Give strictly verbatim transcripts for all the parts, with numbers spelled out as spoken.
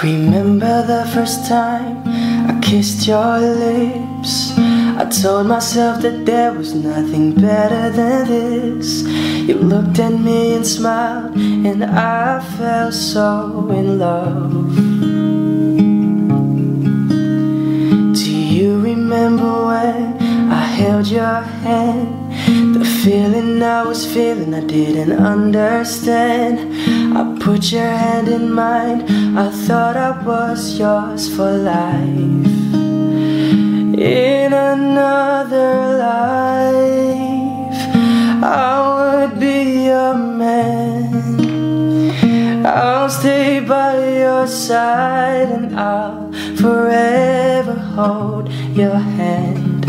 Remember the first time I kissed your lips? I told myself that there was nothing better than this. You looked at me and smiled, and I felt so in love. Do you remember when I held your hand? The feeling I was feeling I didn't understand. I put your hand in mine, I thought I was yours for life. In another life, I would be your man. I'll stay by your side, and I'll forever hold your hand.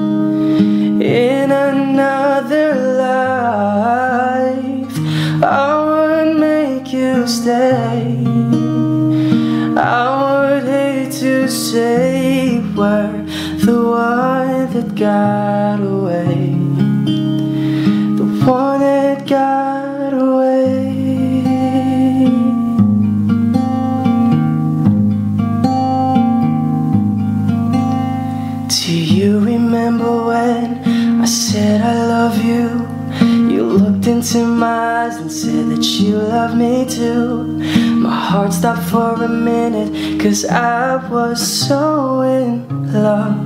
In another life, I would make you stay. I would hate to say we're the one that got away, the one that got away. Do you remember when I said I love you? You looked into my eyes and said that you love me too. My heart stopped for a minute, 'cause I was so in love.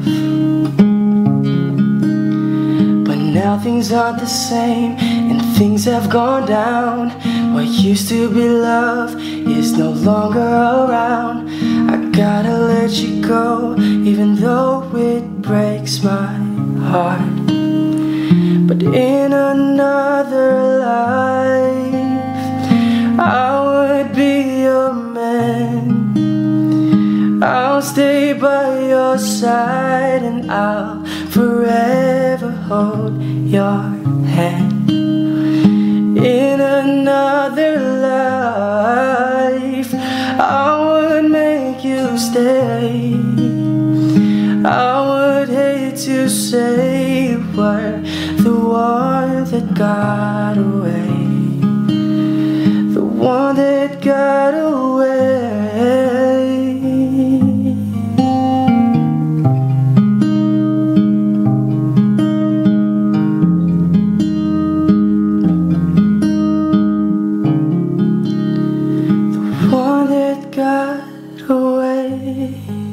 But now things aren't the same, and things have gone down. What used to be love is no longer around. I gotta let you go, even though it breaks my heart. But in another life, I would be your man. I'll stay by your side, and I'll forever hold your hand. In another life, I would make you stay. I would hate to say we're the one that got away, the one that got away. The one that got away.